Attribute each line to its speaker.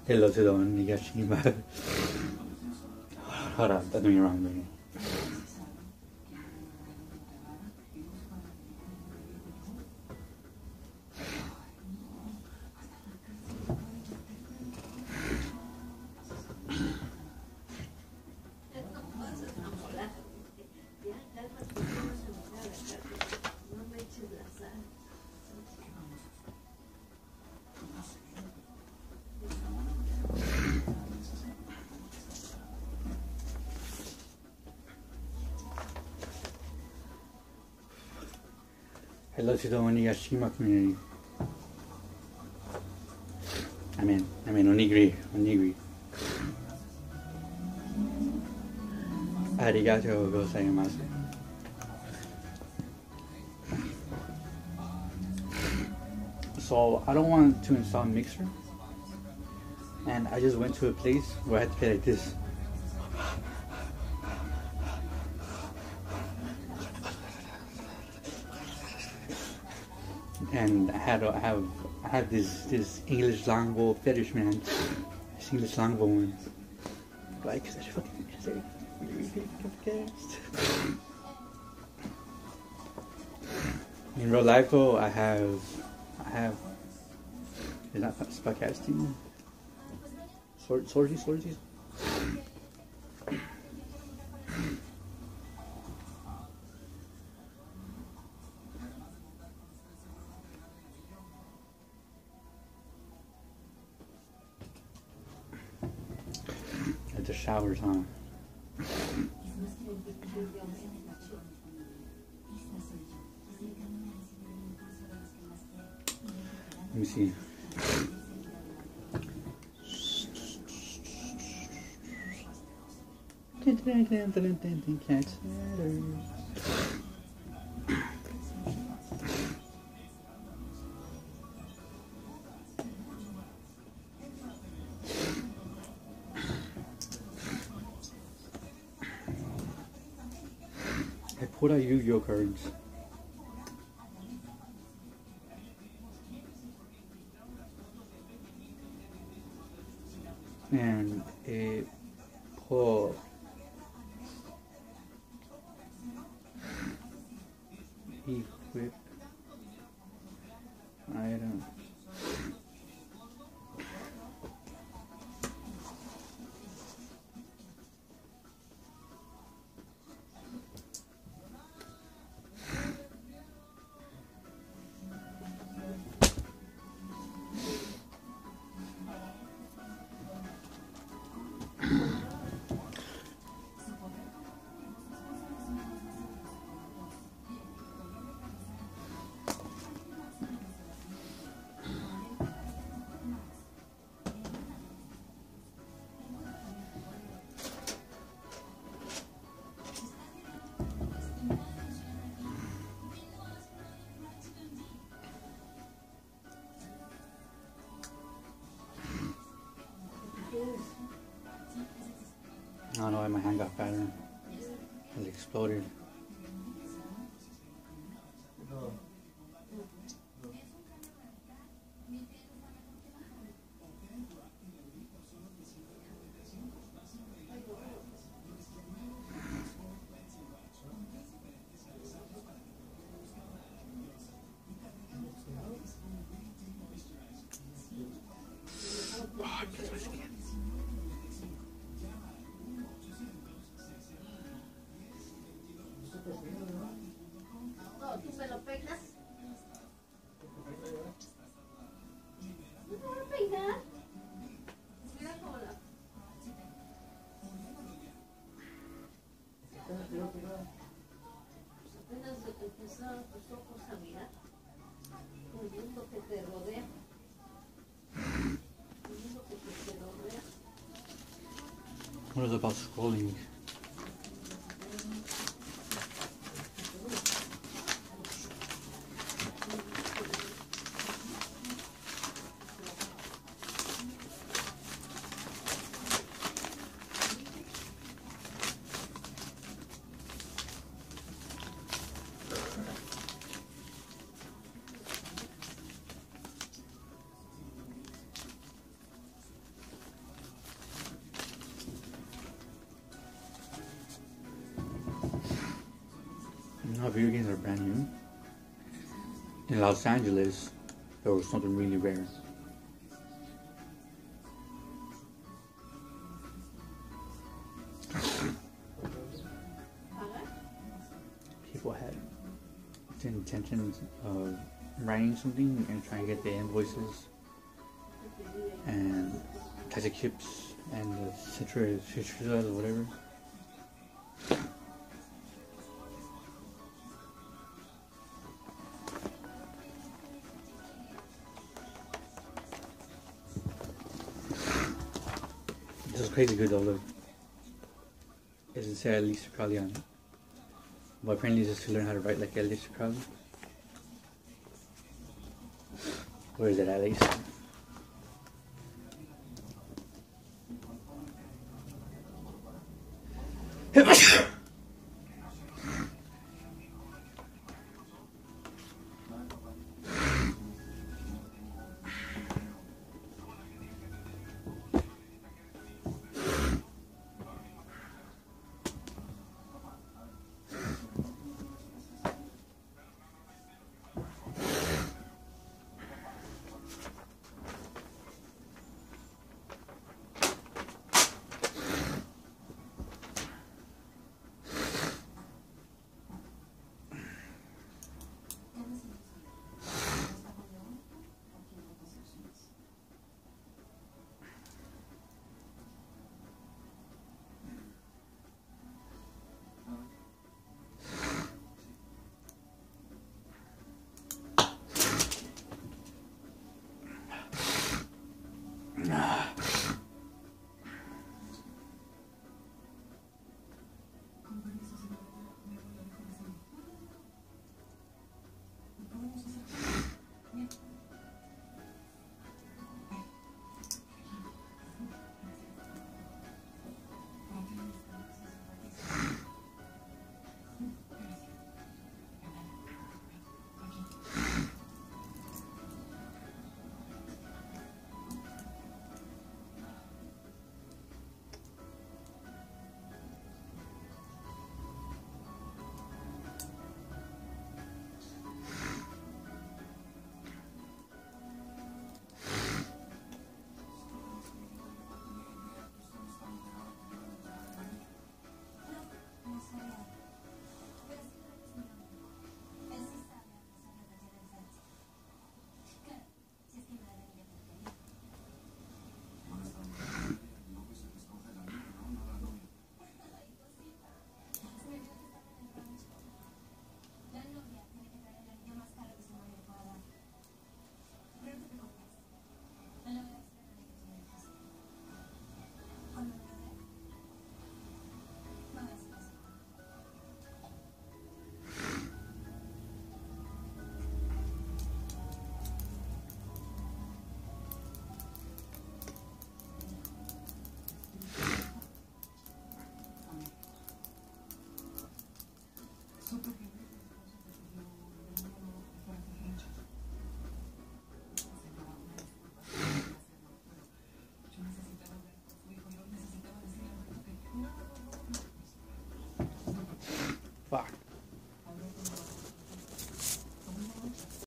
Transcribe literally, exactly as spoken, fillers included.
Speaker 1: Hello to the one Nigashima. Hold on, that's me wrong, man. Hello to the Onigashima community. I mean, I mean, onigiri, onigiri. Arigatou gozaimasu. So I don't want to install Mixer, and I just went to a place where I had to play like this. And I had I have I have this this English longbow fetish, man. This English longbow one. Like such a fucking in real life though, I have I have is that spellcasting? Sword swordy swordy. At the showers, huh? Let me see. I pulled out Yu-Gi-Oh cards. And it pulled equip item. I don't know why my hand got fatter. It exploded. What is about scrolling? how video games are brand new. In Los Angeles, there was something really rare. People had the intentions of writing something and trying to get the invoices and types of chips and the citrus, citrus or whatever. This is crazy good though, look. It doesn't say Aleister Crowley on it. But apparently it's just to learn how to write like Aleister Crowley. Where is it at least? Fuck.